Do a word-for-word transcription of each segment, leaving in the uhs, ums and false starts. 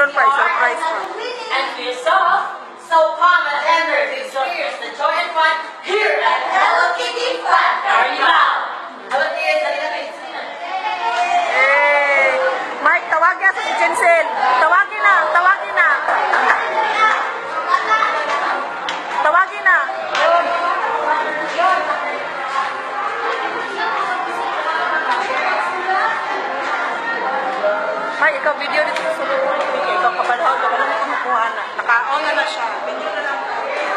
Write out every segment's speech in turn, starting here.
Sulon pa, surprise pa. And we saw, so calm and tender to experience the joy and fun here at Hello Kitty Fun Carnival. Hello Kitty, dali na kayo. Eh, Mike, tawagin sa si Jensen. Tawagin na, tawagin na. Tawagin na. Mike, ikaw video dito sa sulod. Ikaw kabalhaw, kabalhaw mo kumukuha na. Naka-on na na siya. Video na lang.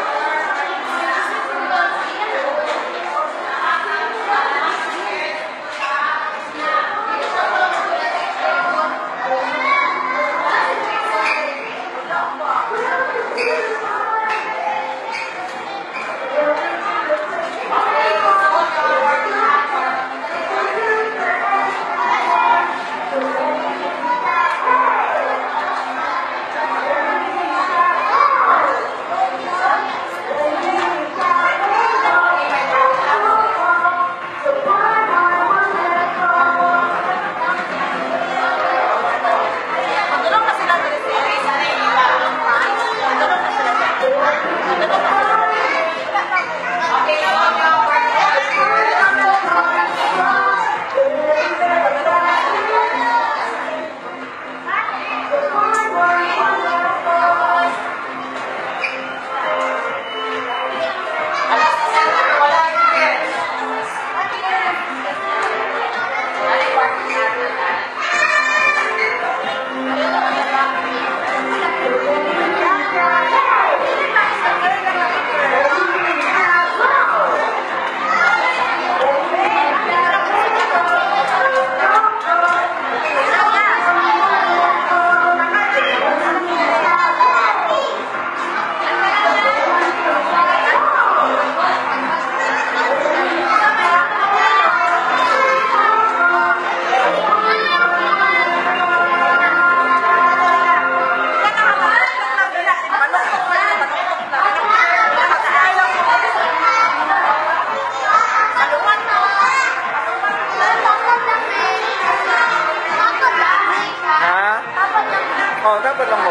Oh, dapat lang mo.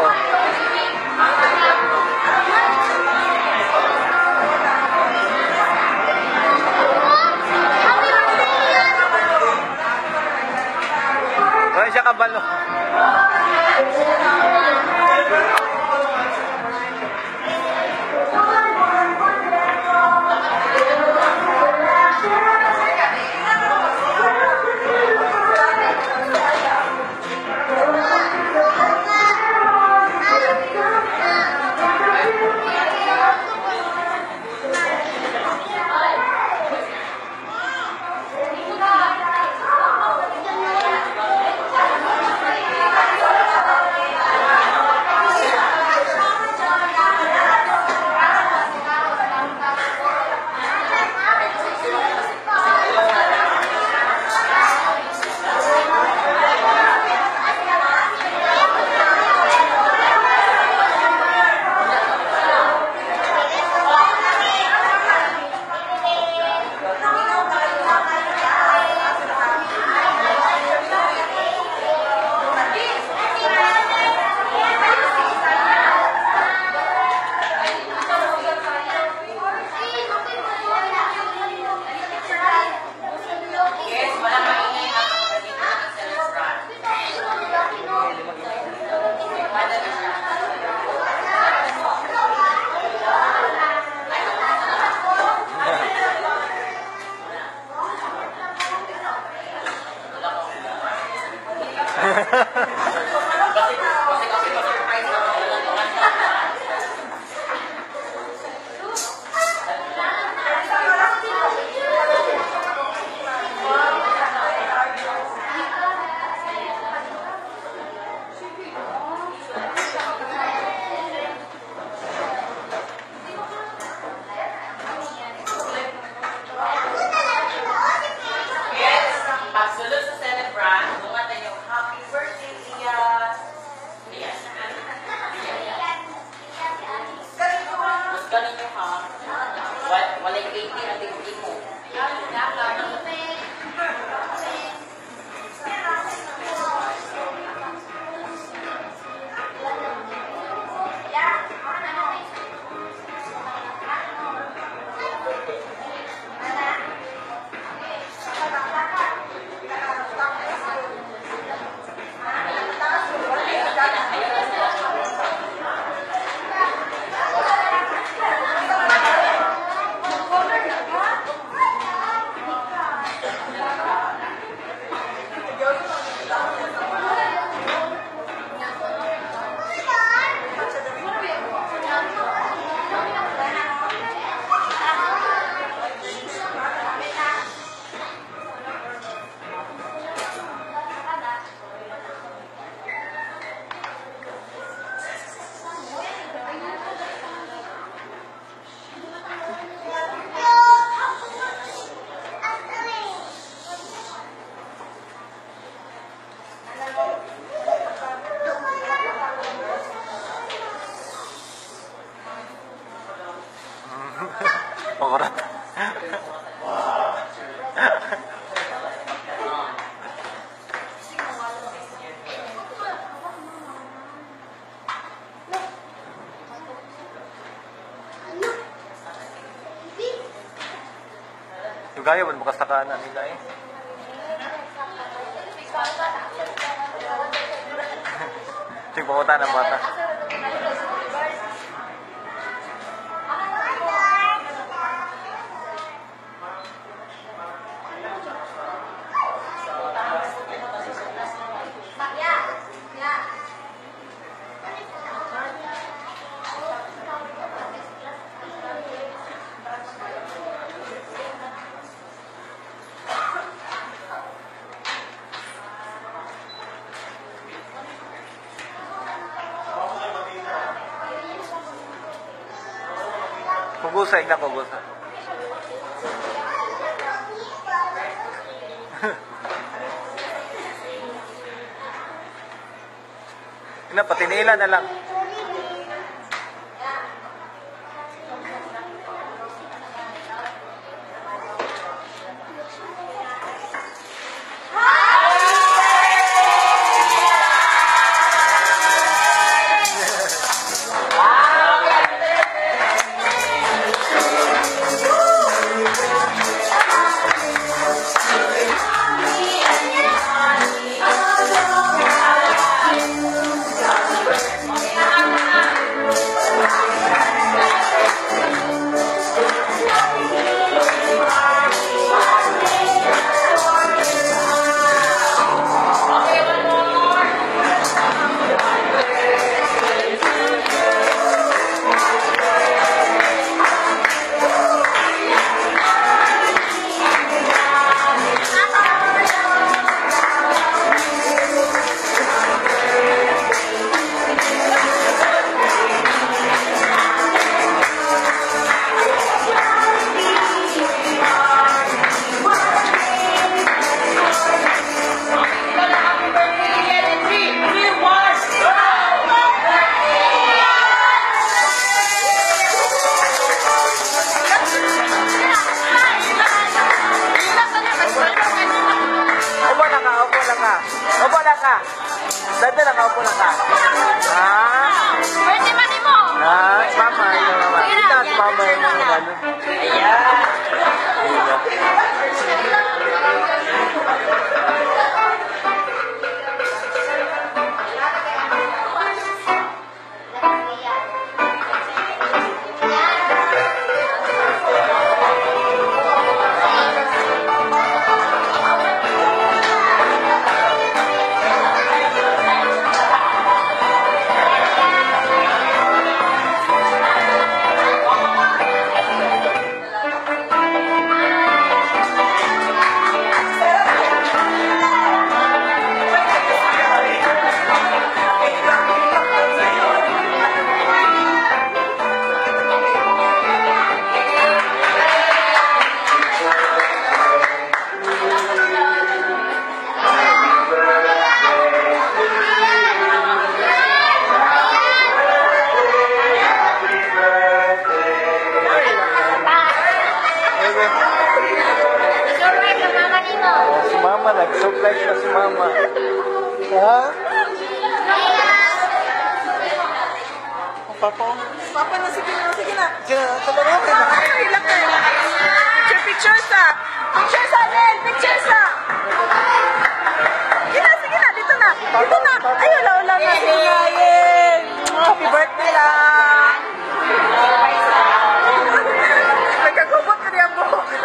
Wala siya kabalo. Pagsulod sa celebrant, bunga tayo happy birthday. Gaya man makasaka na nila eh. Sige, pumunta ng bata. Kugusa, ina kugusa. Ina, patinila na lang. Opo lang ka. Dada lang ka, opo lang ka. Ah. Pwede man mo. Ah, mama, yung mama. Ito at mama yung ano. Ayan. Si mama, nag-surprise na si mama. Ha? Papa? Papa na, sige na, sige na. Sige na, talaga ka na. Hilak na. Picture, picture sa. Picture sa, Nel. Picture sa. Sige na, sige na. Dito na. Dito na. Ay, wala-wala na. Sige na, Yel. Happy birthday lang. Nagkagubot ka niya po.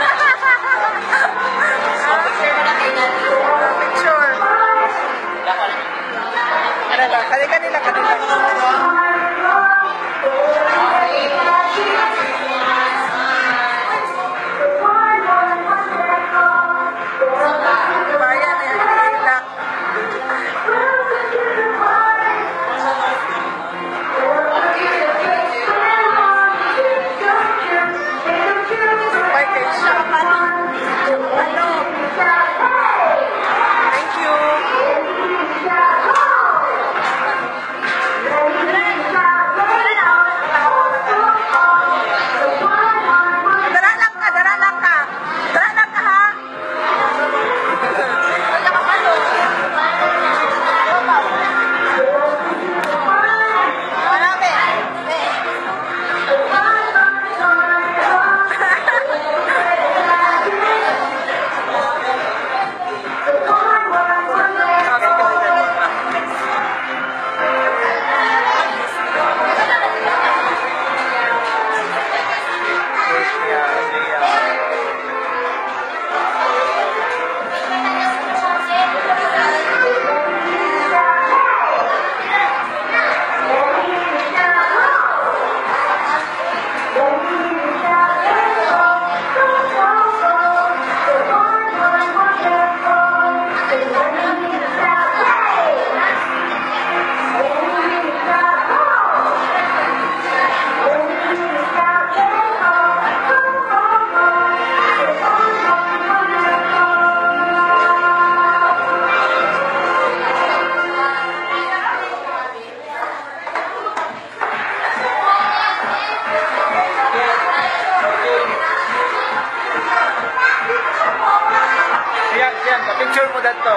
Picture. Kanila, kanila, kanila.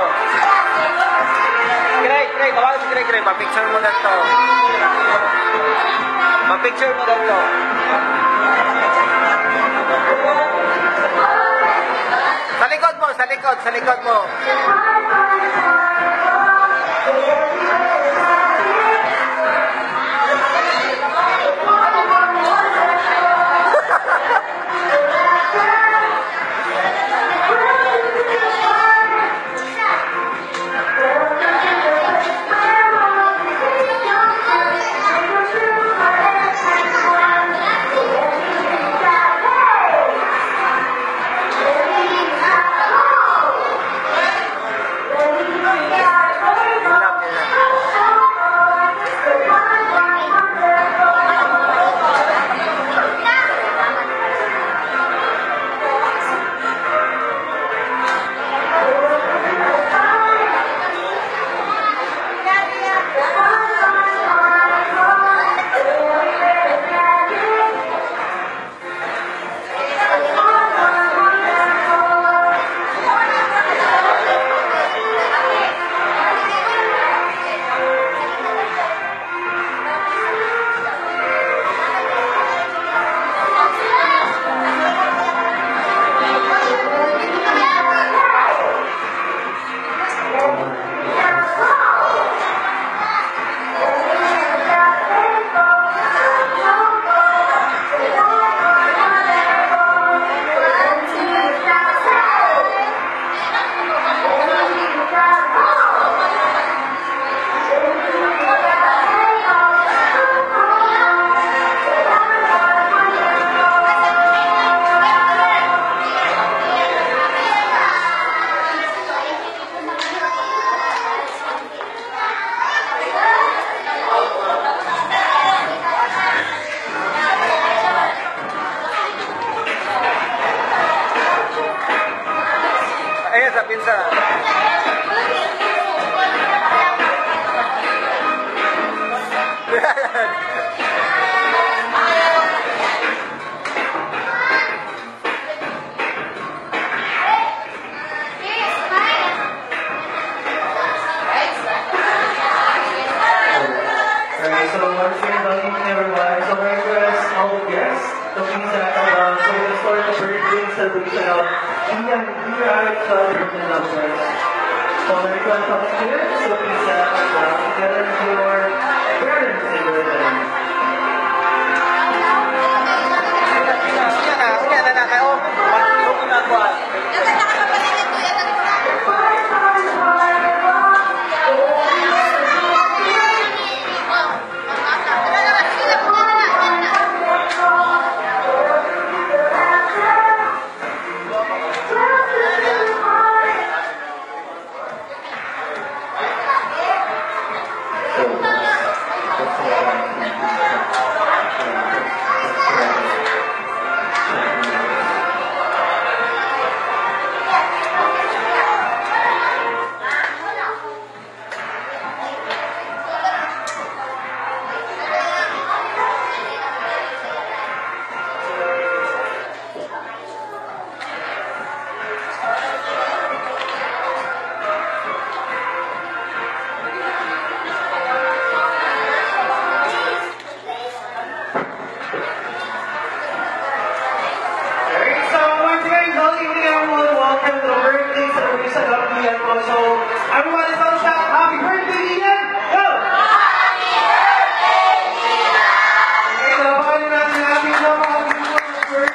Gray, Gray, tawagin si Gray, Gray. Pa-picture mo na to. Pa-picture mo na to. Sa likod mo, sa likod, sa likod mo. Ayan sa pinsa. Alright, so once again, welcome everyone. So we're going to ask all guests looking sa uh, so the start of birthday celebration of Ian, we are celebrating the numbers. So we're going to talk here, so please uh, together with your parents and your friends. Sige na, sige na na kayo. Huwag mo na ako. Everyone is on shout, happy birthday, Ian! Go! Happy birthday, Ian! Okay, so paano natin natin na mga birthday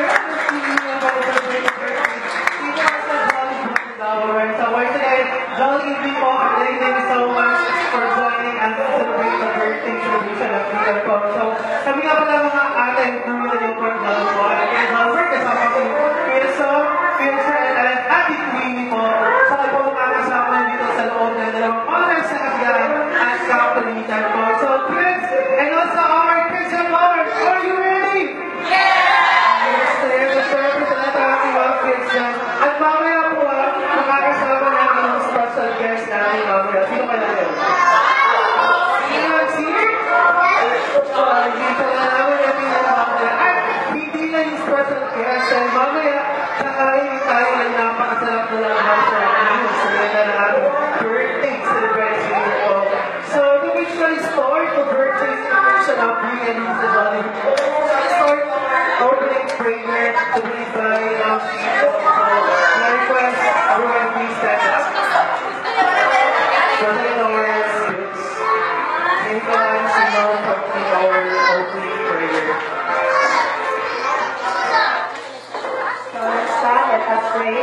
birthday Dito ka sa Jolly Birthday Alright, so once again, Jolly people, thank you so much for joining us to celebrate the birthday celebration of Ian po. So, kami nga pala mga ate and crew na yung Port Jolly po. Again, Halbert, kasama ko yung Pirso, Pirso, and Happy Queenie po. Sa ibang mga kasama dito sa loob ng dalawang honors na kagyan at kapalitan po. So, kids, and also our kids and lords, are you ready? Yeah! Yes, sir. So, syempre sa lahat ng ating mga kids dyan. At mamaya po ah, makakasama natin ang special guest natin mamaya. Sino kaya yun? Anyone's here? So, dito na naman natin na mamaya. At hindi na yung special guest. And mamaya, kakain tayo ng napakasarap na lang sa inyo. So, yan na of Jesus. So, I request everyone please stand up. Brother Lawrence, Nicholas, and now complete our opening prayer. So let's start. Let us pray.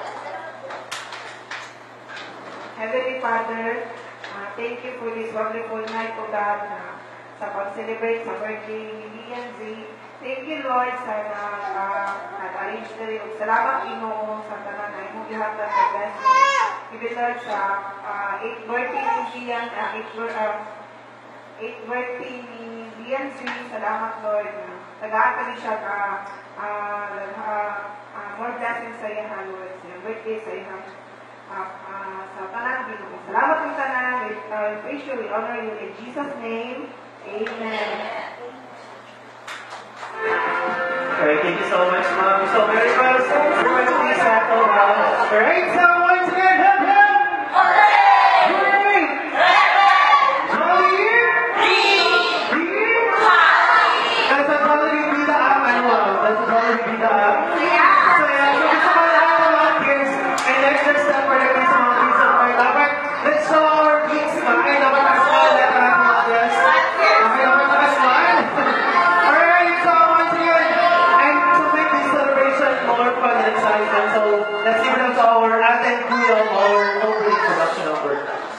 Heavenly Father, uh, thank you for this wonderful night, O God, na sa pag-celebrate sa birthday ni Lian Z. Thank you, Lord, sa na, uh, nag-arrange na rin. Salamat, Ginoo, sa tanan na imong gihatag sa blessing. Even, Lord, sa uh, eighth birthday ni Lian, uh, eighth, uh, eighth birthday ni Lian Z. Salamat, Lord, na nag-aakali siya ka uh, uh, uh, more blessings sa iya, Lord, sa birthday sa iya. Uh, uh, sa tanan, Ginoo. Salamat ang tanan. We uh, praise you, we honor you in Jesus' name. Amen. Alright, thank you so much, Mom. So very much. Everyone please settle down. Alright, so once again, hip hip! Hooray! Hooray! Jolly year? Year? That's a jolly bida up, ano? That's a jolly bida up. So yeah, so gusto ko lahat ng mga kids, and next next step for the kids sa mga kids sa part. Dapat, let's show our kids na. Okay, dapat nakasmile lahat ng mga kids. Okay, dapat nakasmile. Alright, so once again, and to make this celebration more fun and exciting, so let's give it up to our ate and kuya of our opening production number.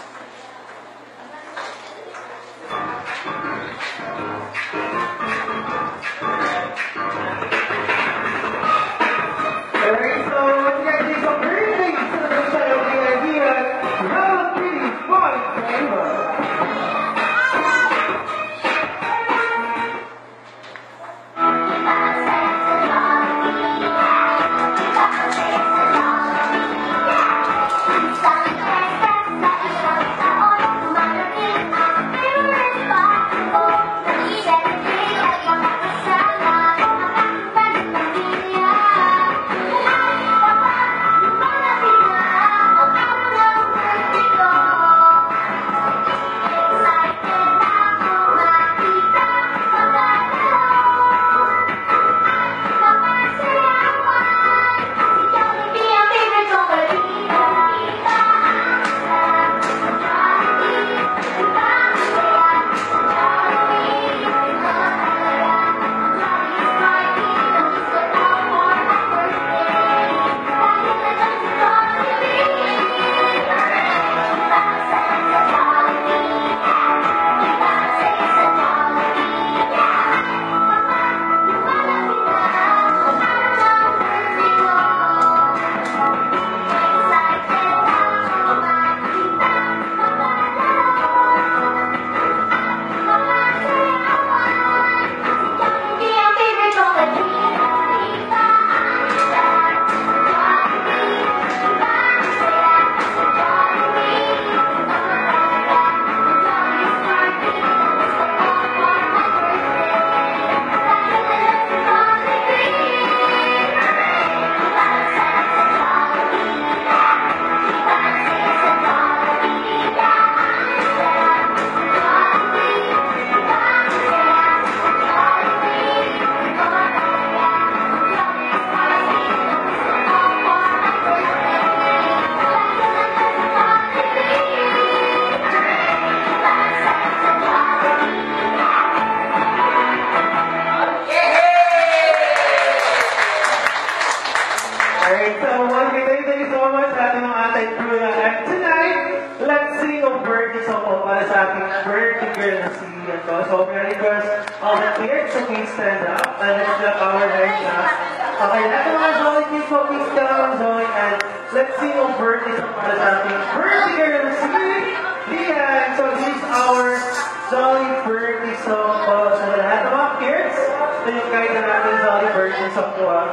Alright, so once again, this is a birthday celebration of the idea. How pretty fun flavor. Alright, so once again, thank you so much sa ating mga atay kuya. And tonight, let's sing a birthday song po para sa ating birthday girl na si Ian. So, may request all the kids, so please stand up. And let's clap our hands na. Okay, lahat ng mga jolly kids, so please come join. And let's sing a birthday song para sa ating birthday girl na si Ian. So, this is our jolly birthday song po sa lahat ng mga kids. Ito yung guide na natin jolly birthday song po ah.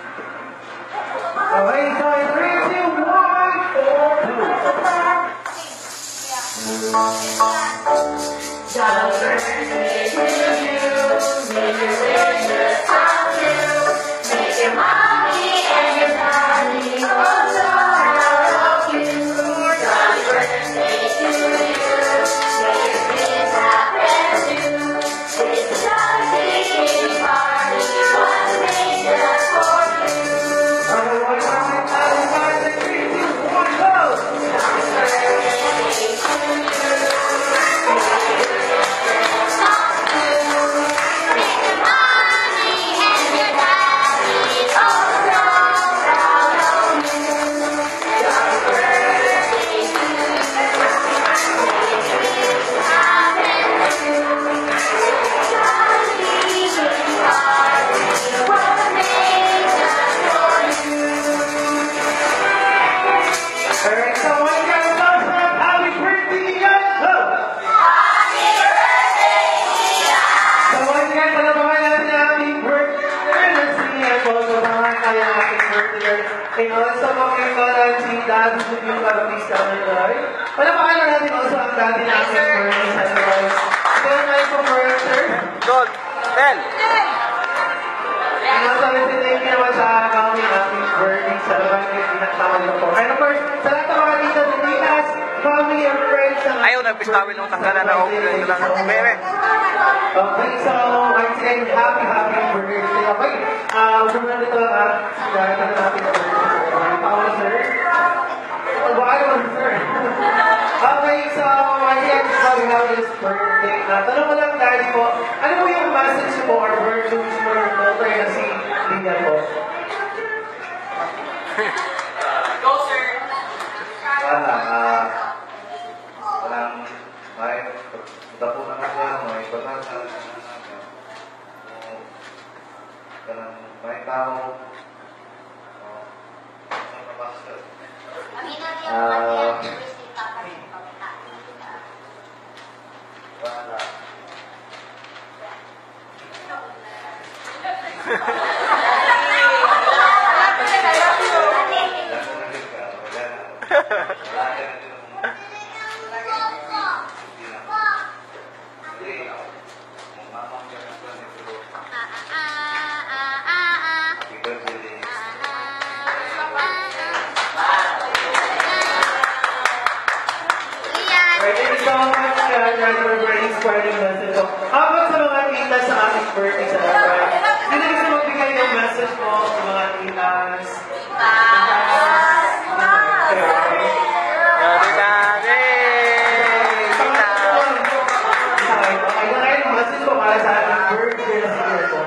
Okay, so in three, two, one, four, two. Jolly birthday to you, may you live your time too, make your mommy and your daddy all so proud of you. Jolly birthday to you, may your kids have friends too. It's a jolly big party, one made just for you. you uh, please tell her guys? Palapakan na natin also ang dati natin birthday celebrate. Then, ay po first, sir. Gold. Ten. Ang sabi si thank you naman sa kami ating birthday celebrate. Pinagtawag na po. And of course, sa lahat ng mga tita, titas, family and friends. na- Ayaw, nagpistawin ng tanggalan na okay lang. Mere. Okay, so once again, happy, happy birthday. Okay, uh, muna nito at dahil na natin ang birthday. Paolo, sir. Why was sir? Okay, so once again, so we have this birthday. Uh, tanong mo lang dahil po, ano po yung message po or birthday wish for your daughter na si Lian po? Wala, ah, walang may tapo na nga, may batasa, kanang may tao, ah, wala. Alright, thank you so much, uh, for very inspiring message. So, habang sa mga tita sa ating birthday celebrate, sino gusto magbigay ng message po sa mga titas? Dami dami. Okay, okay na kayo, message po para sa ating birthday na siya po.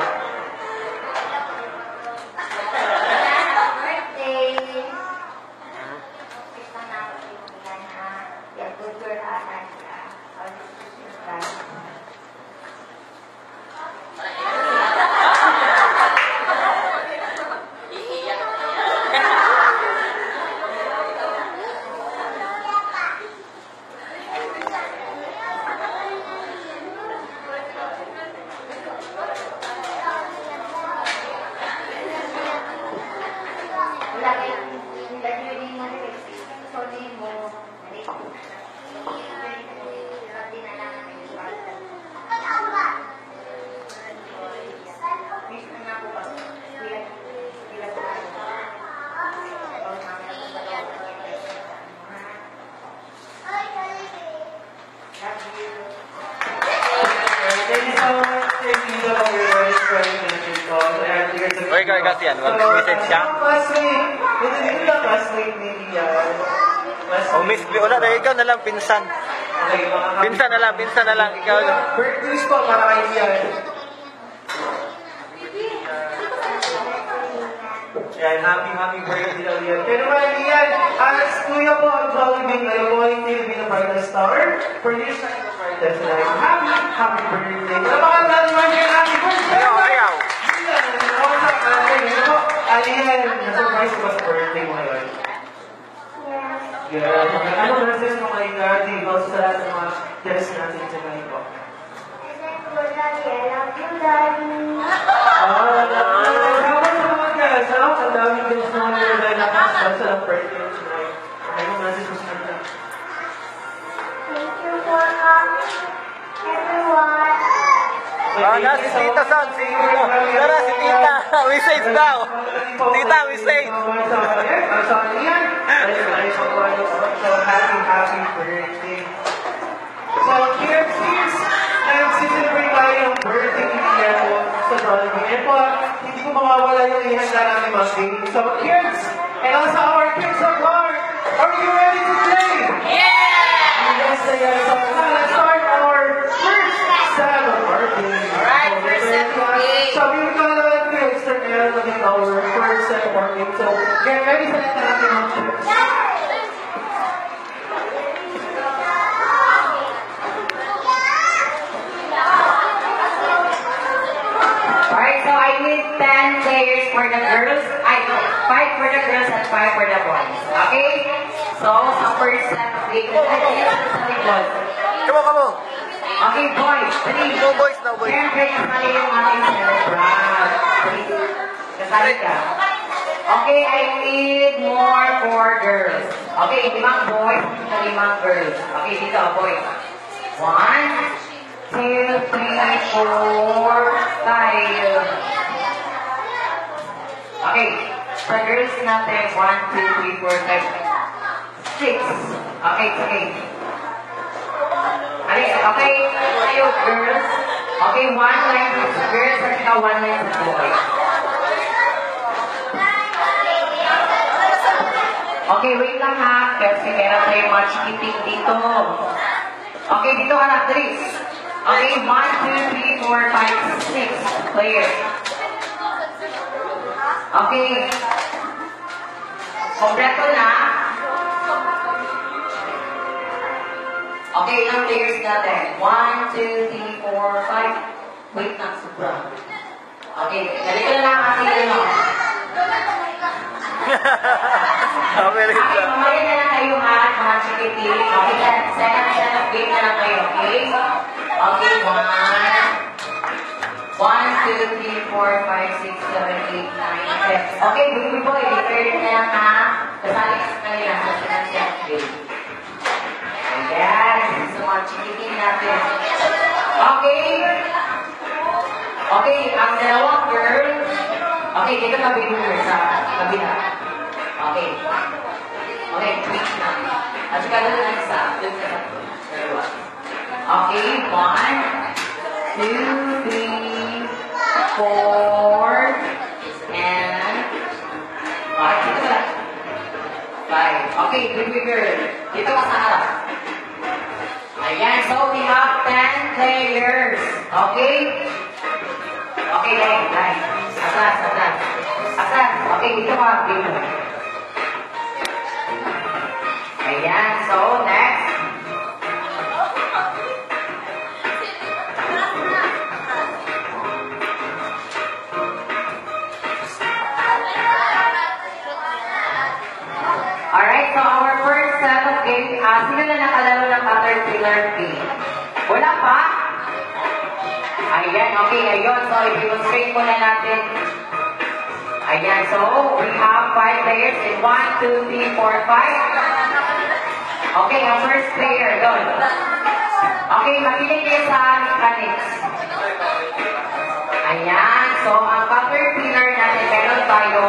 Thank you so much, thank you so much for your very inspiring message po. Oy, ikaw, ikaw siyan. Walang message siya. Classmate, ito dito lang classmate ni Lian. O, miss, wala na. Ikaw na lang, pinsan. Okay, mga happy- Pinsan na lang, pinsan na lang. Ikaw lang. Birthday wish po para kay Lian. Yan, happy, happy birthday na Lian. Kaya naman, Lian, as kuya po ang Jollibee, ay calling to be the brightest star for this night of brightest night. Happy, happy birthday. Talabakan na naman yan, happy birthday! Ayaw, ayaw. Lian, ano sa akin? Ano po? Ah, Lian, na-surprise ko ba sa birthday mo ngayon? Yeah. Ano message mo kay Gardy? About sa lahat ng mga guests natin tonight po? Ah, dapat sa mga guests, ano? Ang daming guests na mga nilay na kasal sa birthday mo tonight. Ano message mo sa kanila? Ah, na, si Tita San, si Imo. Tara, si Tita. Message daw. Tita, message. So, yan. So, happy, happy birthday. So, cheers, cheers. Nag-celebrate tayo yung birthday ni Lian po sa Jollibee. And po, hindi ko mawawala yung ihanda namin mag-game. So, kids, and also our kids of heart, are you ready to play? Yeah! Yes, yes. So, let's start our first set of our game. Alright, first set of game. So, we will go to extern air looking our first set of our game. So, get ready sa lahat natin mga kids. Alright, so I need ten players for the girls. I know, five for the girls and five for the boys. Okay? So, sa first set of game, I need sa likod. Come on, come on. Okay, boys. Three. No boys, no boys. Siyempre, kasali yung ating celebrant. Three. Kasali ka. Okay, I need more for girls. Okay, limang boys, limang girls. Okay, dito, boys. One, two, three, four, five. Okay, for girls natin, one, two, three, four, five, six. Okay, okay. Okay, okay, tayo, girls. Okay, one line is girls at saka one line is boys. Okay, wait lang ha. Kasi meron tayong mga chikiting dito. Okay, dito ka na, Tris. Okay, one, two, three, four, five, six. Clear. Okay. Kompleto na. Okay, ilang players natin? one, two, three, four, five. Wait lang, sobra. Okay, ganito na lang kasi ano. Very Okay, good. mamaya na lang kayo ha, mga chikiting. Okay, set up, set up game na lang kayo, okay? Okay, one. One, two, three, four, five, six, seven, eight, nine, ten. Okay, baby boy, return na lang ha. Kasali ka sa kanila sa financial game. Ayan, sa mga chikiting natin. Okay. Okay, ang dalawang girl. Okay, dito ka baby girl sa kabila. Okay. Okay, tweet na. At saka doon na isa. Doon sa dalawa. Okay, one, two, three, four, and five. Dito ka. Five. Okay, baby girl. Dito ka sa harap. Ayan, so we have ten players. Okay? Okay, guys, guys. Atras, atras. Atras. Okay, dito ka, baby. Ayan, so next. Alright, so our first set of game, uh, sino na nakalaro ng Caterpillar game? Wala pa? Ayan, okay, ayun. So, i-demonstrate muna natin. Ayan, so we have five players in one, two, three, four, five. Okay, ang first player, doon. Okay, makinig kayo sa mechanics. Ayan, so ang Caterpillar natin, meron tayo.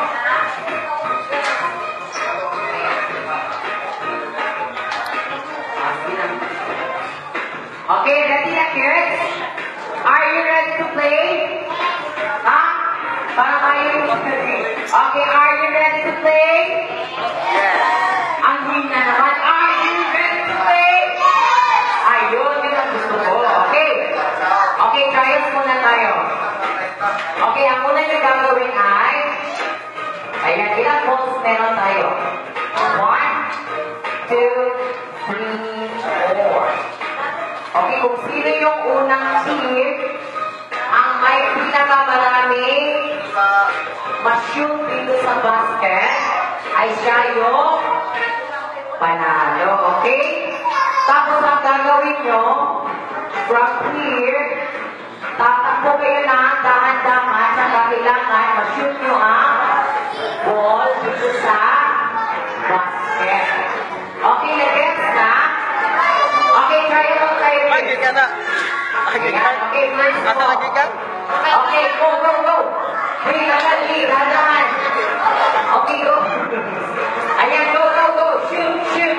Okay, ready na, kids? Are you ready to play? Huh? Para kayo okay, are you ready to play? Yes. Ang hina naman, are you ready to play? Ayun, yun ang gusto ko. Okay. Okay, trials muna tayo. Okay, ang una yung gagawin ay ayan, ilang balls meron tayo? One, two, three, four. Okay, kung sino yung unang team ang may pinakamaraming ma-shoot dito sa basket, ay siya yung panalo. Okay? Tapos ang gagawin nyo, from here, tatakbo kayo na dahan-dahan sa kailangan ma-shoot nyo ang ball dito sa basket. Okay, na-gets na? Okay, try it out tayo. Lagi ka na. Lagi ka. Okay, first Asa ball. lagi ka? Okay, go, go, go. Hey, dali, dahan. Okay, go. Ayan, go, go, go. Shoot, shoot.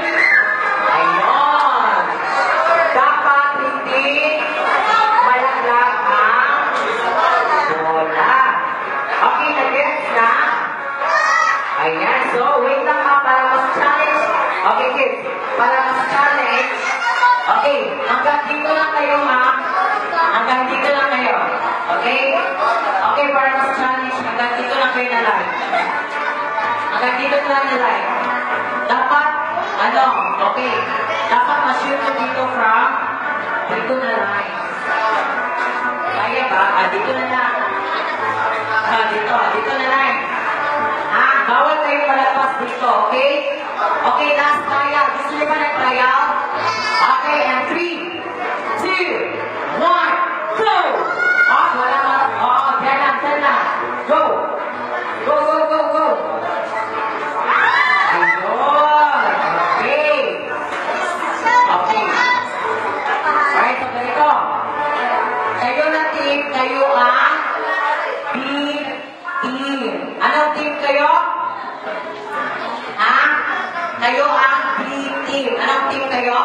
Ayan. Dapat hindi malaglag ang bola. Okay, na-gets na? Ayan, so wait lang ha para mas challenge. Okay, kids, para mas challenge. Okay, hanggang dito lang kayo ha. Hanggang dito lang kayo. Okay? Okay, para mas challenge, hanggang dito lang kayo na live. Hanggang dito lang na live. Dapat, ano, okay, dapat ma-shoot mo dito from dito na live. Kaya ba? Ah, dito na lang. Ah, dito, dito na live. Ha? Bawal kayo palagpas dito, okay? Okay, last trial. Gusto niyo ba nag-trial? Okay, and three, two, one, go! Ah, wala ka. Oh, dyan lang, dyan lang. Go! Go, go, go, go! kayo?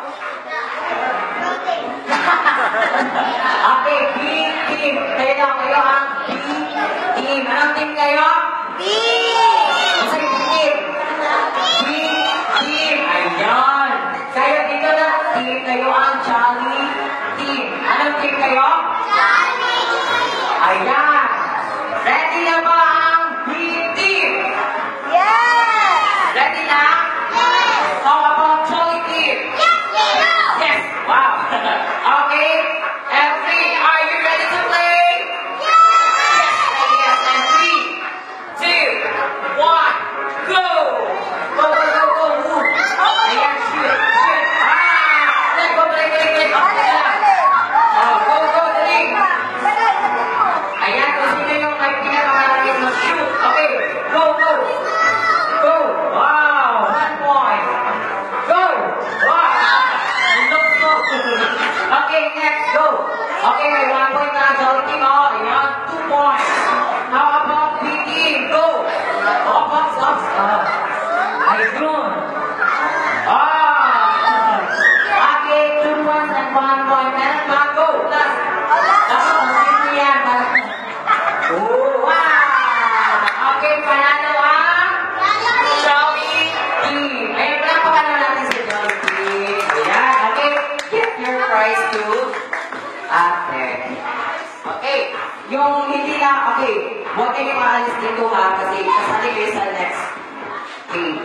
Okay, B team. Kayo daw, kayo ang B team. Anong team kayo? B! Isa yung team. B team. Ayun. Kayo dito na team. Kayo ang Jolly team. Anong team kayo? Jolly! Ayan. Ready na ba ang B team? Yes! Ready na? Yes! How about Jolly team? Yes, we know! Yes! Wow! Okay, F three, are you ready to play? Yes! Yes, and three, two, one, go! Go, go, go, go, move! Ayan, shoot, shoot! Ah! Let's go, play, play, play! Okay na. Oh, go, go, dali! Ayan, kung sino yung may pinakamalagay mo, shoot! Okay, go, go! Go! Wow! One point! Go! Wow! Look, look! Okay, next, go! Okay, may one point na sa team. Oh, ayan, two points. How about B team? Go! Oh, box, box. Ah. Ayun. Ah! Okay, two points and one point. Meron ba? Go! Last. Last one. Sino yan? Oh, wow! Okay, panalo ang Jolly team. Ayun, pinapakalala natin si Jolly team. Ayan, okay. Give your prize to ate. Okay, yung hindi na, okay, huwag kayo maalis dito ha, kasi kasali kayo sa next game.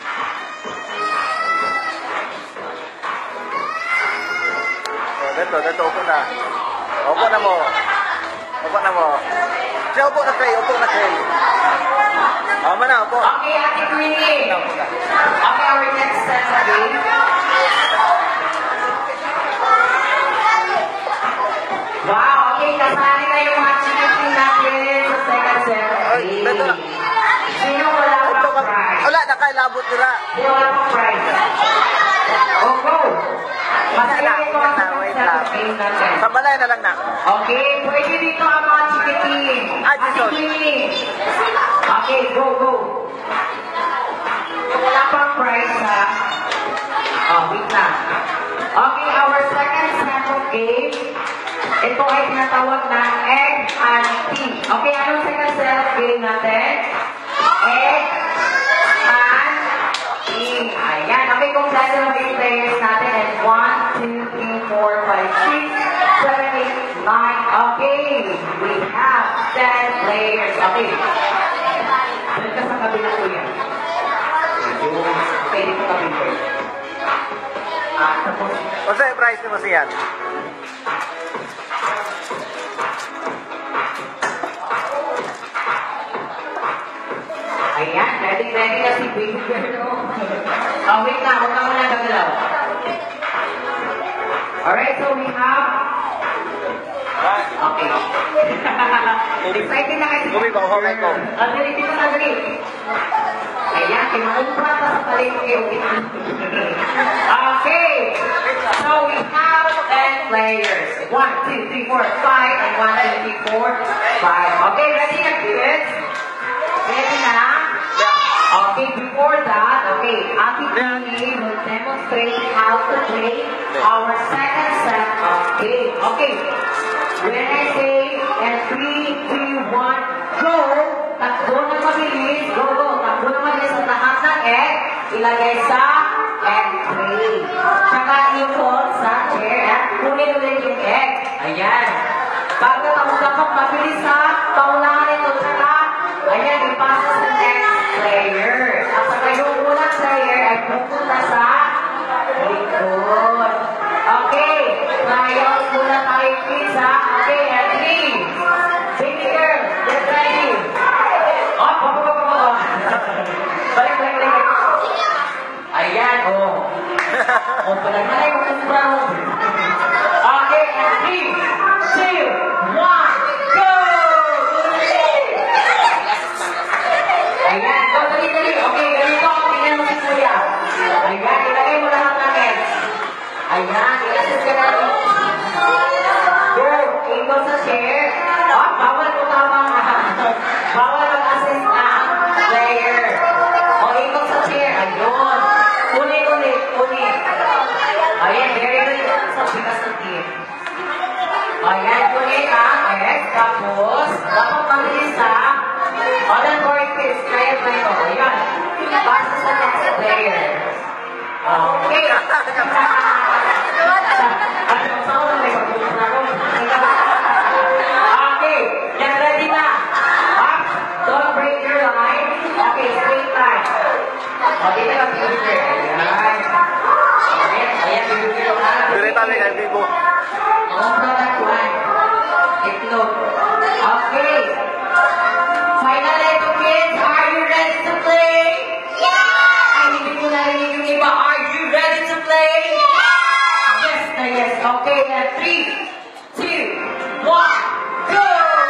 Oh, dito, dito, upo na. Upo na mo. Upo na mo. Siya, upo na kay, upo na kay. Tama na, upo. Okay, Ate Queenie. Okay, our next set of game. Wow, okay, kasali na yung mga chicken natin sa second set of Ay, game. dito na. Sino wala Upo pang ka. prize? Wala, nakailabot nila. Sino wala pang prize? Oh, go! Masaya ko ang second Wait set lang. of game natin. Sa balay na lang na. Okay, pwede dito ang mga chikitin. Ah, Ate dito. Queenie. Okay, go, go. Wala pang prize ha. Oh, wait na. Okay, our second set of game. Ito ay tinatawag na egg and tea. Okay, anong second set of game natin? Egg and tea. Ayan. Okay, kung dahil na yung players natin and one, two, three, four, five, six, seven, eight, nine. Okay, we have ten players. Okay. Doon ka sa kabila ko yan. Yung pwede ko kabila ko yan. Ah, tapos, O sa'yo, price mo siyan. ayan, ready, ready na si Baby Girl. Oh, wait na, huwag ka muna gagalaw. Alright, so we have... Okay. Excited na kasi. Gumi ba, humay ko. Ah, dali, dito na, dali. Ayan, kay maumpra pa sa palengke. Okay. So we have ten players. One, two, three, four, five, and one, two, three, four, five. Okay, ready na, kids? Ready na? Okay, before that, okay, Ate Queenie will demonstrate how to play our second set of game. Okay, when I say, and three, two, one, go, takbo na mabilis, go, go, takbo na mabilis sa lahat ng egg, ilagay sa egg tray. Tsaka ikot sa chair at kunin ulit yung egg. Ayan. Pagkatapos dapat mabilis ha, paulangan ito, tsaka, ayan, ipasa sa next player. At saka yung unang player ay pupunta sa likod. Okay, trials muna tayo, kids ha. Okay, and three. Baby girl, get ready. Oh, papa, papa, papa. Balik, balik, balik. Ayan, oh. Oh, palagmanay ko kung brown. Okay, and three, two, one, go! Ayan, go, dali, dali. Okay, ganito. Tingnan mo si Kuya. Ayan, ilagay mo lahat ng eggs. Ayan, i-assist ka na. Go, ikot sa chair. Oh, bawal ko tama. Bawal mag-assist ang player. O, ikot sa chair. Ayun. Ulit, ulit, ulit. players. Okay. Okay, get ready na. Up, don't break your line. Okay, straight line. Okay, na lang, Peter. Ayan. Ayan, ayan, Peter. Dire tali kay Bibo. Ang product line. Itlog. Okay. Final level kids, are you ready to play? Yeah! Ay, hindi ko narinig yung iba. Are you ready to play? Yeah! Yes na yes. Okay, then three, two, one, go!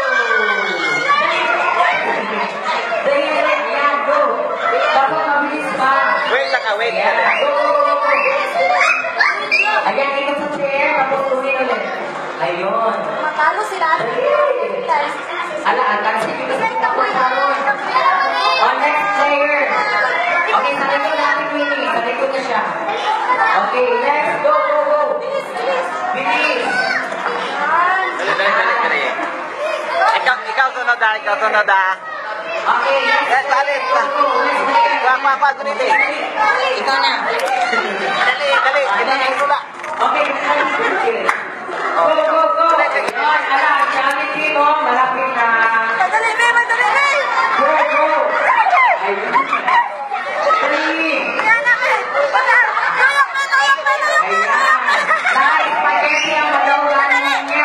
Dali na rin. Yeah, go. Dapat mabilis pa. Wait lang ka, wait. Yeah, go, go, go, go. Ayan, ikot sa chair, tapos tuloy ulit. Ayun. Matalo sila. Ala, ala, sige ka sa tapos taron. On next player. Okay, sa likod natin, Winnie. Sa likod na siya. Okay, let's go, go, go. Bilis. Dali, dali, dali, dali. Ikaw, ikaw sunod ah, ikaw sunod ah. Okay, let's Yes, dali. go, go. Next player. Kuha, kuha, kuha, kuniti. Ikaw na. Dali, dali, kita na sula. Okay, let's go. Go, go, go. Ayun, ala, gamit dito. Malapit na. Madali, May! Madali, May! Go, go. Ayun. Three. Yan na, May! Madali! Tuyok na, tuyok na, tuyok na! Ayan. Dahil spaghetti ang madawlanan niya.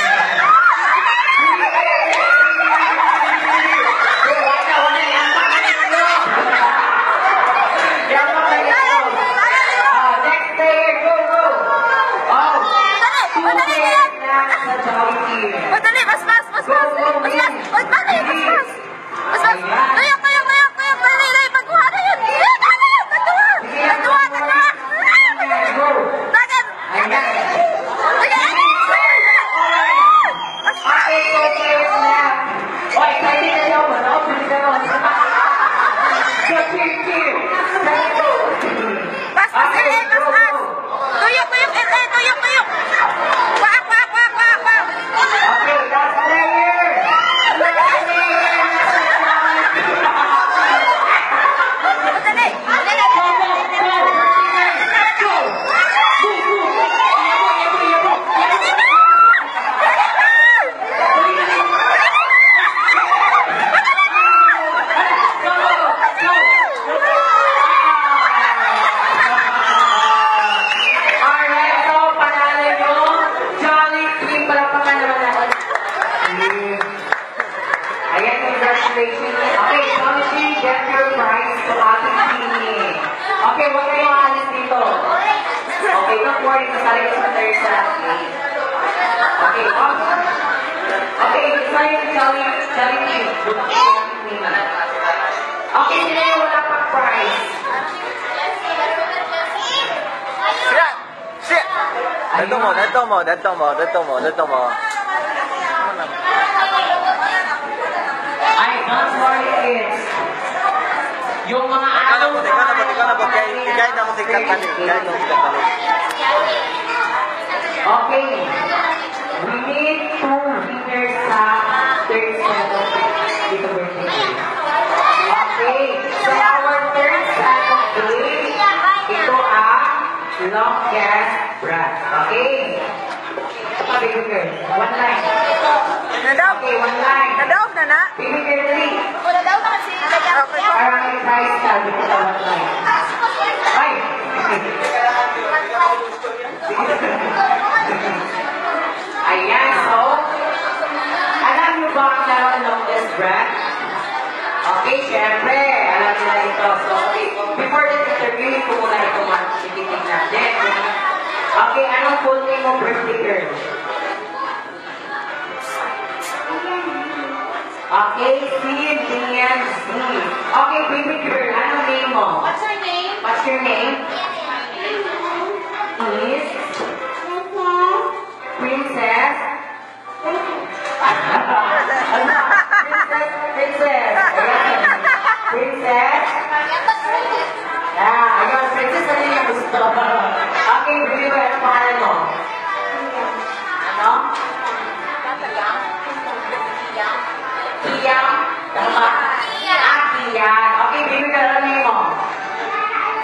Wala, wala yan. Yan pa kayo. Oh, next player, go, go. Oh, two players lang sa Jolly Team. Madali, mas, mas, mas, mas! Mas, mas! Mas, madali, mas, mas! Mas, mas! Tuyok, tuyok, tuyok, tuyok! Madali, dali, pagkuha na yun! Eh, dali, dali, pagkuha! Pagkuha, pagkuha! Go. Dagan! Ayan. Dagan! Okay, two players lang. Oh, excited na yun. Ano? Pili na yun. Go, team, team. Mas, mas, Okay, eh, mas, go, mas! go. Tuyok, tuyok, eh, eh, tuyok, tuyok! Kwak, kwak, kwak, kwak, kwak! Okay, last player. Last player. Madali! Madali! Go, go, go. Go. Go, go. Yabo, yabo, yabo. Go, go. Alright, so panalo yung Jolly Team. Palapakan naman natin. Ayan, congratulations. Okay, Jolly Team, get your prize to ating team. Okay, huwag kayong alis dito. Okay, don't worry. Masali ko sa third sa ating. Okay, oh. Okay, isa yung Jolly, Jolly Team. Okay, sila yung wala pang prize. Siya! Siya! Dito mo, dito mo, dito mo, dito mo, dito mo. Ay, don't worry, kids. Yung mga Ikaw na araw po, ikaw na po, ikaw na po. Kay, ikay na mo si Katali. Ikay na mo si Katali. Okay. We need two winners sa third set of Tito Birthday. Okay. So our third set of game, ito ang longest breath. Okay. Sabi ko girl, one line. Nadaw? Okay, one line. Nadaw na na? Baby girl, three. Wala daw naman si Parang may prize ka, di ko sa one line. Ay! Ayan, so, alam niyo ba ang laro ng longest breath? Okay, syempre, alam niyo na ito. So, okay, before the interview, ko muna ito mag-titignan natin. Okay, anong full name mo, birthday girl? Okay, si Lian Z. Okay, baby girl, anong name mo? What's her name? What's your name? Is Princess. Princess. Princess. Ayan. Princess. Ah, ayun. Princess, ano yung gusto? Okay, baby girl, ano pangalan mo? Ano? Kia. Tama? Ah, Kia. Okay, baby girl, ano name mo?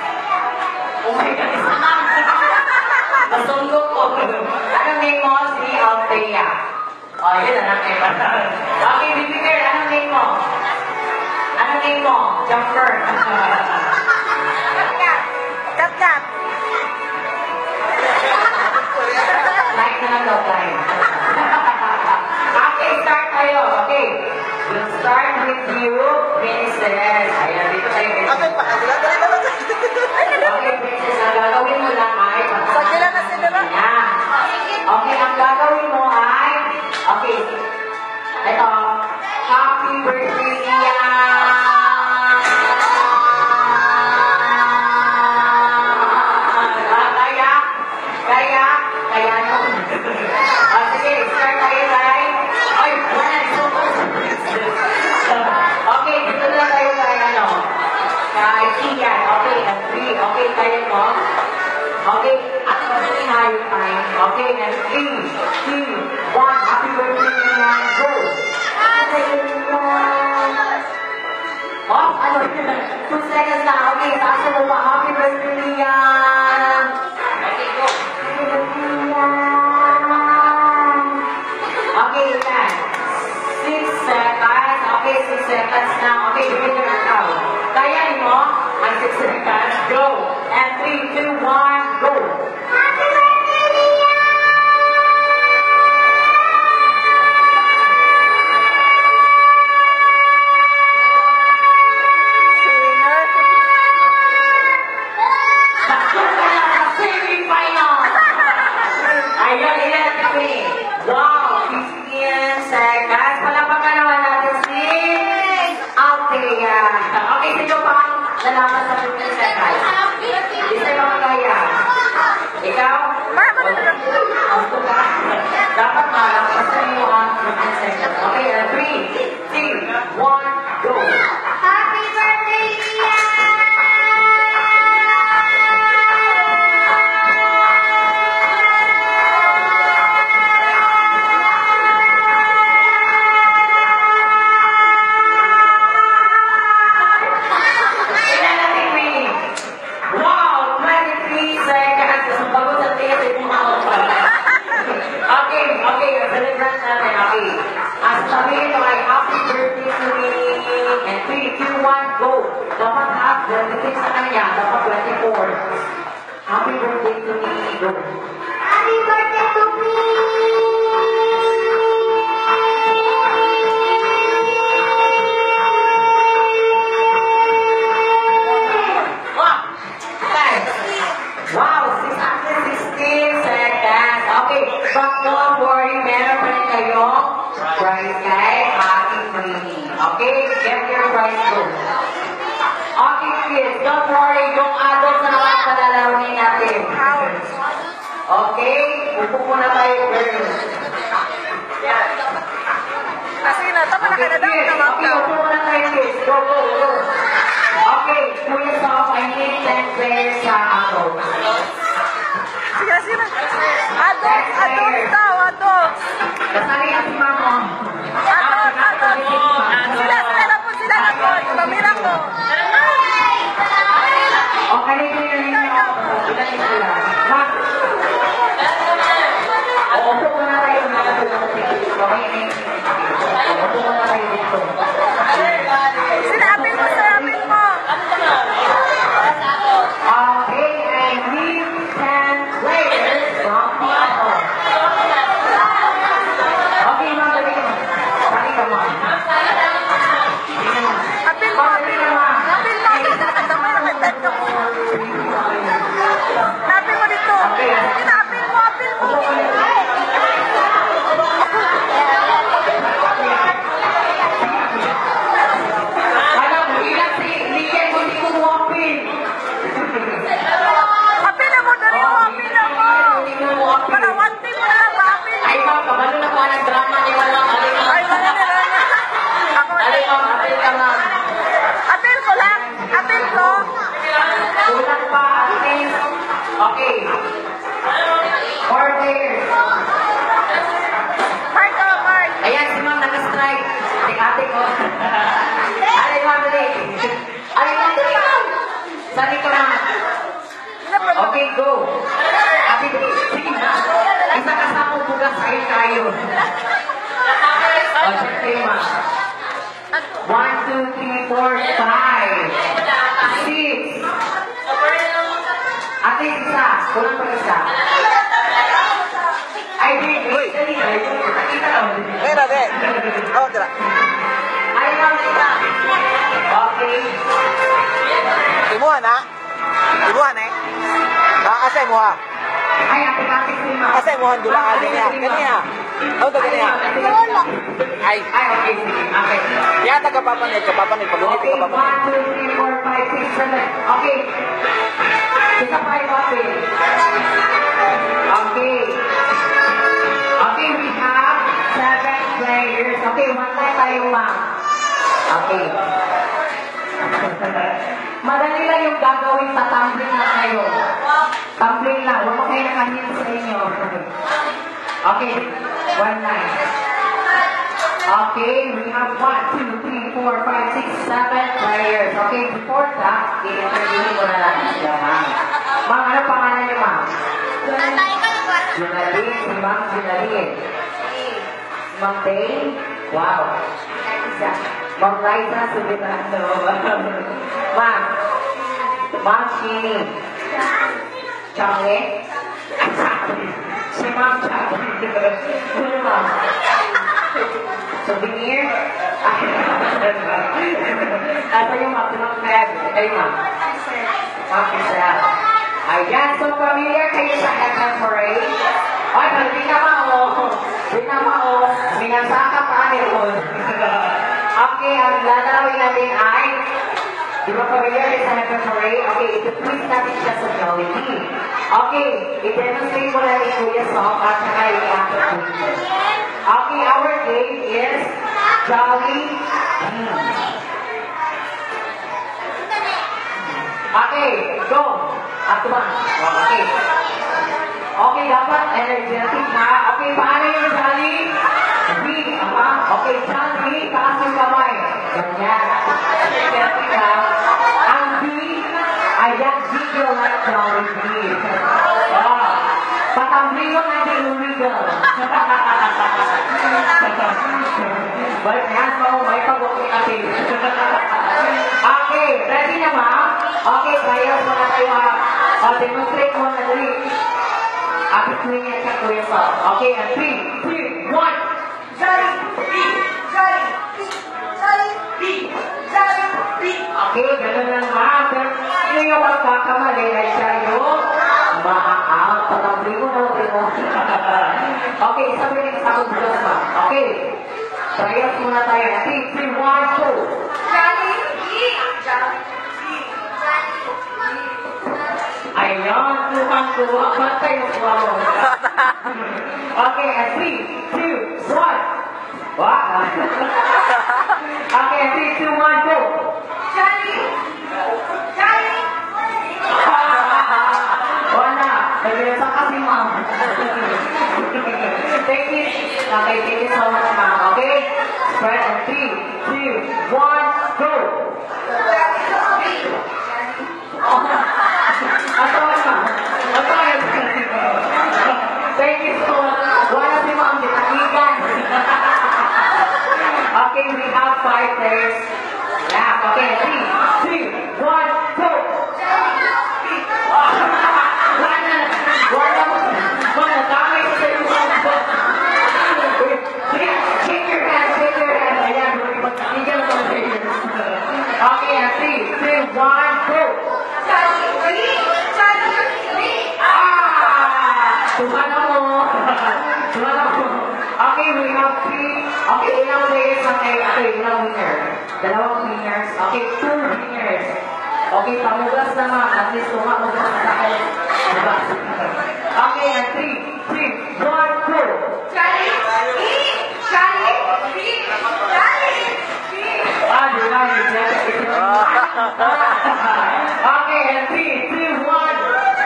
Oh, yun na lang eh. Okay, baby girl, anong name mo? Anong name mo? Jumper. Tap tap. Like na lang daw tayo. Okay, start tayo. Okay. We'll start with you, Princess. Ayan, dito tayo. Okay pa. Okay, Princess, ang gagawin mo lang ay... Sagila na sila ba? Yan. Okay, ang gagawin mo ay... Okay. Ito. Happy birthday, Ian! Kaya? Kaya? Kaya nyo? Ah, sige, start tayo, guys. Ay, one, two, okay, dito na tayo kay ano? Kay Ian. Okay, and three. Okay, kaya mo? Okay, at mag-inayo tayo. Okay, and three, two, one. Happy birthday, Ian. Go! Oh, ano? Two seconds na. Okay, taas mo pa. Happy birthday, Ian. Okay, go. Happy birthday, Ian. Okay, Ian. Six seconds. Okay, six seconds na. Okay, bigyan na ikaw. Kaya mo? Ang six seconds. Go. And three, two, one, go. Happy birthday, Ian! Saving final. Ayun, ilan na kami. Wow, fifteen seconds. Palapakan naman natin si Althea. Okay, sino pa ang lalaman sa fifteen seconds? Isa ba ang kaya? Ikaw? Auto ka. Dapat malampasan mo ang fifteen seconds. Okay, three, two, one, go. Happy birthday, Ian! Ilan na tingin? Wow, twenty-three seconds. Ang bago sa tingin mo ako. Okay, okay, celebrate natin. Okay. At sabihin ko ay happy birthday to me. And three, two, one, go. Dapat half, twenty-six sa kanya. Dapat twenty-four. Happy birthday to me. Go. Happy birthday to me! Wow! Okay. Wow, six hundred sixteen seconds. Okay, but don't worry, meron pa rin kayong prize kay ating freebie. Okay, get your prize book. Okay, kids, don't worry, yung adults na naman padalalawin natin. Okay, upo muna tayo, girls. Kasi na, tama na Okay, ka na daw. kids, okay, upo muna tayo, kids. Go, go, go. Okay, quiz off, I need ten players sa adults. Sige, sige. Adult, adult daw, adult. Kasali ka si Mama. Adult, adult. Sila, sila na po sila, adult. Pamira ko. Okay, clear ninyo. Ilan yung sila? Ma? O, upo ko na tayo. Okay, upo ko na tayo dito. Sila, apil mo, sila, apil mo. Okay, I need ten players from the adults. Okay, ma'am, dali ka. Dali ka, ma'am. Apil mo, apil mo. Apil mo, damay na kailan ka mo. Napil mo dito. Sige na, apil mo, apil mo. Ano, ilan si Liken kung di kumuwapin? Apil na mo, dali mo, apil na mo. Para one team mo na lang, apil mo. Ay, ma'am, kabalo na po ang drama niya. Wala, Ay, wala na, wala na. Ako, Dali, ma'am, kapil ka, ma'am. apil ko lang, apil ko. Kulang pa, please. Okay. Four players. Mark, oh, Mark. Ayan, si ma'am naka-strike. Ate ko. Alay, ma'am, dali. Alay, ma'am, dali. Sali ka, ma'am. Okay, go. Ate, sige na. Isa kasama bugas ay tayo. Kulang pa isa. Ay, di, di, dali, dali. Nakita lang. Eh, nade. Oh, tira. Ay, lang kita. Okay. Imuha na? Imuha na eh? Nakakasa imuha. Ay, ate-ate ko yung mga. Kasi imuha dula ka ganyan. Ganyan. Ano to ganyan? Ay. Ay, okay, sige. Okay. Yata kapapanit, kapapanit. Pagunit Okay, kapapanit. one, two, three, four, five, six, seven. Okay. Kita pa yung okay. Okay. Okay, we have seven players. Okay, one time tayo, ma'am. Okay. Madali lang yung gagawin sa tumbling na kayo. Tumbling lang. Huwag mo kayo nakahin sa inyo. Okay. One line. Okay, we have one, two, three, four, five, six, seven players. Okay, before that, i-interview ko na lang sila, ma'am. Ma'am, ano pangalan niyo, ma'am? Junalyn, si Ma'am Junalyn. Ma'am Day? Wow. Ma'am Liza, Subirano. Ma'am. Ma'am Shini. Changi. Si Ma'am Changi. Ano, ma'am? Souvenir? Ito yung ma'am, Ma'am Fred. Ay, ma'am. Ma'am Giselle. Ayan, so familiar kayo sa M M Parade? Ay, hindi ka mao. Hindi ka mao. Minasaka pa rin. Okay, ang lalawin natin ay, di ba familiar kayo sa M M Parade? Okay, ito-twist natin siya sa Jollibee. Okay, i-demonstrate mo na ni Kuya Sok at saka yung aking Queen. Okay, our game is Jollibee. Okay, go. Ako ba? Okay. Okay, dapat energetic na. Okay, paano yung Jolly? B, ama. Okay, Jolly, taas yung kamay. Ganyan. Energetic na. Ang B, ayan, video like Jolly B. Oh, patambling yung ating illegal. Balik yan, so, may pag-okay natin. Okay, ready na ma'am? Okay, kaya mo na tayo ha. O, demonstrate mo na dali. Apit mo niya sa kuya pa. Okay, and three, three, one. Jolly, B, Jolly, B, Jolly, B, Jolly, B. Okay, ganun lang ma'am. Pero ano yung magkakamali ay siya yung maa-out. Patabli mo na rin mo. Okay, sabi rin sa akong bukas ma'am. Okay. Trials muna tayo. three, three, one, go. Jolly, B, Jolly, B, Jolly, B. Ayan, tuwang-tuwa. Ba't tayo tuwa mo? Okay, and three, two, one. Wow. Okay, and three, two, one, go. Jolly, Jolly. Wala. Nagresan kasi, ma'am. Thank you. Okay, thank you so much, ma'am. Okay? Spread and three, two, one, go. Ato ka. Ato ka. Thank you so much. Wala si ma'am, ditakigan. Okay, we have five players. Yeah, okay, three, two, one, go. Wala. Wala. Wala. Kamay sa iyo. Shake your hand, shake your hand. Ayan, magpagtigan mo sa iyo. Okay, and three, two, one, go. Jolly, B, Jolly, B. Ah! Tumana mo. Tumana mo. Okay, we have three. Okay, ilang players na kayo. Okay, ilang winner. Dalawang winners. Okay, two winners. Okay, pamugas naman. At least tumamugas na tayo. Okay, and three, three, one, go. Jolly, B, Jolly, B, Jolly, B. Ah, di ba? Okay, and three, two, one.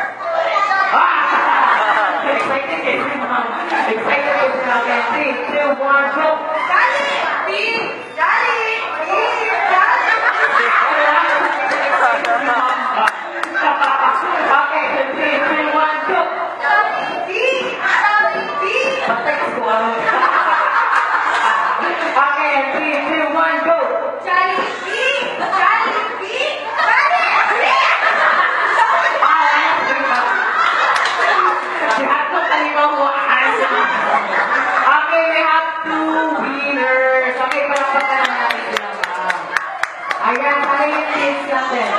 Ah! Excited eh. Excited eh. Okay, three, two, one, go. Jolly, B, Jolly, B, Jolly. Okay, three, two, one, go. Jolly, B, Jolly, B. Patay ko ano. Okay, three, two, one, go. Jolly, B, Jolly, B, Jolly, B. Ah, two winners. Okay, palakpakan na natin sila, ma'am. Ayan, para yung kids natin.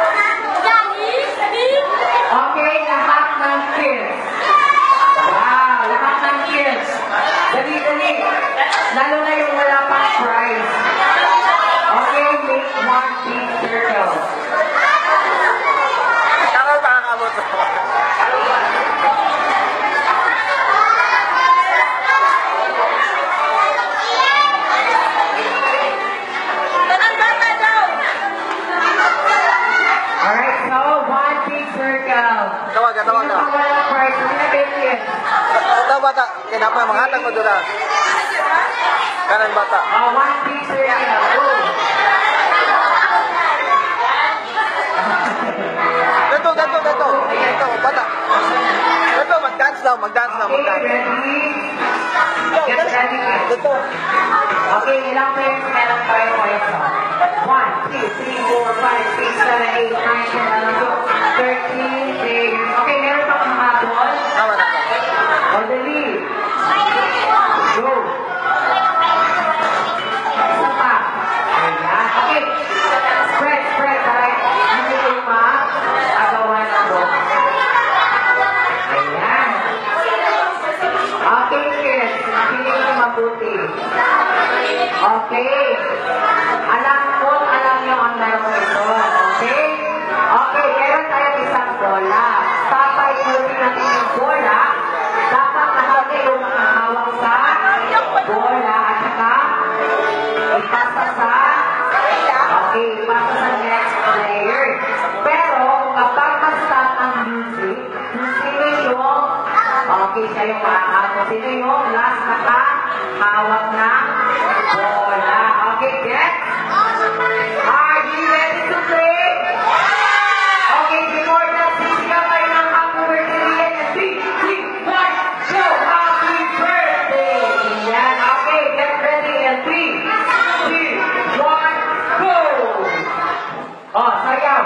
Okay, lahat ng kids. Wow, lahat ng kids. Dali, dali. Lalo na yung wala pang prize. Okay, make one big circle. Kaya makakabot. Alright, so one big circle. Tawag ka, tawag Sino ka. pang wala prize? Sino na kids? Ito bata, kinapa manghatag mo doon. Kanan bata. Uh, one big circle. Go. Dito, dito, dito. Dito, bata. Dito, mag-dance daw, mag-dance daw, Okay, mag-dance. ready? Get ready. Dito. Okay, ilang pairs meron tayo kayo sa? one, two, three, four, five, six, seven, eight, nine, ten, eleven, twelve, thirteen pairs. Okay, meron pa kang habol? Tama na. O, dali. Go. Isa pa. Ayan. Okay. Spread, spread. Para hindi kayo ma-agawan ako. Ayan. Okay, kids. Nakinig niyo mabuti. Okay. Alam mo, alam niyo ang laro ito. Okay? Okay, meron tayong isang bola. Papayutin natin yung bola. Dapat nakagay yung nakahawak sa bola at saka ipasa sa okay, ipasa sa next player. Pero kung kapag ma-stop ang music, kung sino yung okay, siya yung makakapos. Sino yung last nakahawak ng bola. Okay, get? Are you ready to play? Okay, before that, sisigaw kayo ng happy birthday and three, three, one, two, happy birthday! Yan, okay, get ready and three, two, one, go! Oh, sayaw!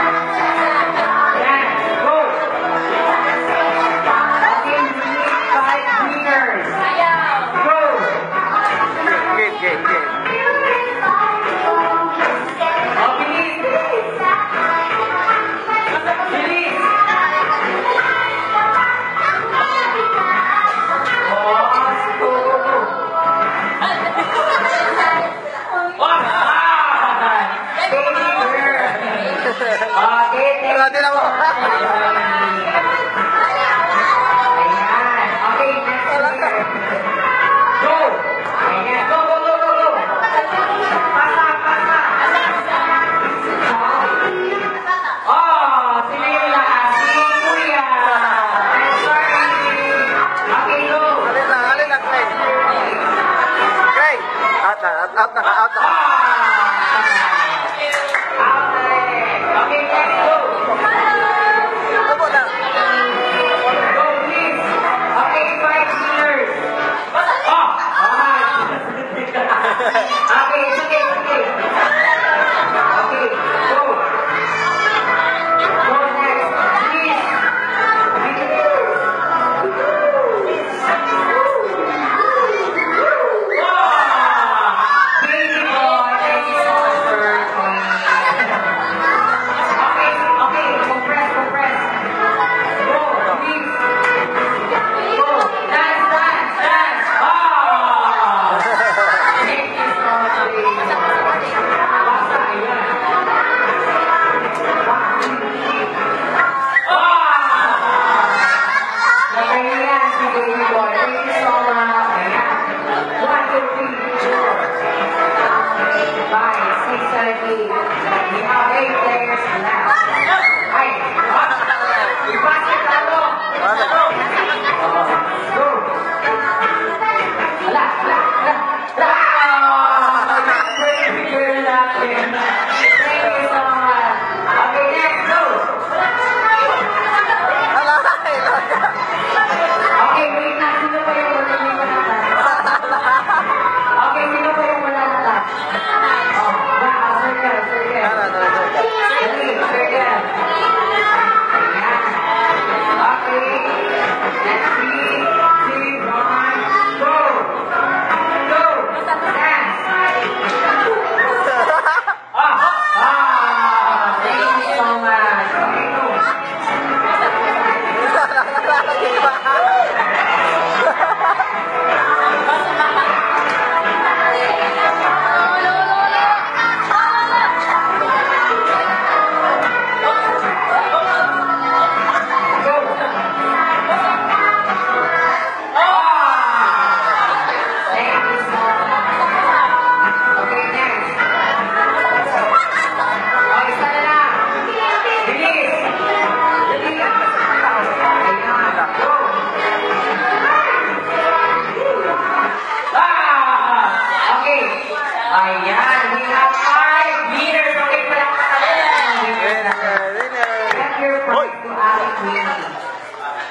Yan, go! Okay, we need five winners. Go! Game, game, game. Okay,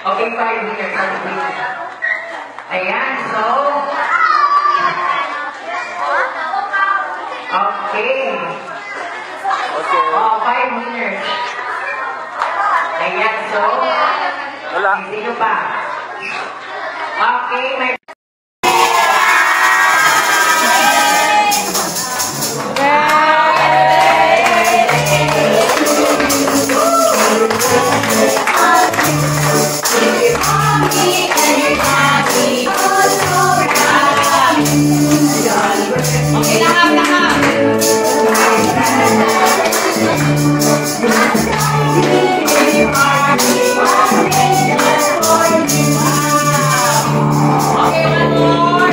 Okay, five winners ang win. Ayan, so... Okay. Okay. Oh, five winners. Ayan, so... Wala. Sino pa? Okay, may... Okay, lahat, lahat. Okay, one more.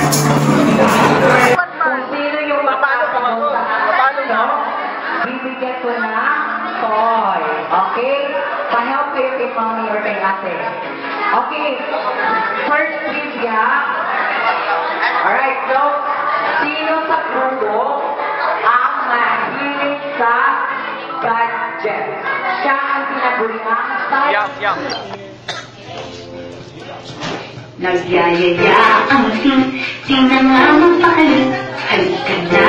Kung sino yung makakapunta sa no? Bibigyan ko na toy. Okay? Pa-help kayo kay mommy or kay ate. Okay. First trivia. Alright, so, sino sa grupo ang mahilig sa gadget? Siya ang pinabulimang sa... Yang, yang. Nagyayaya ang asin, di na nga mapahalik. Halika na,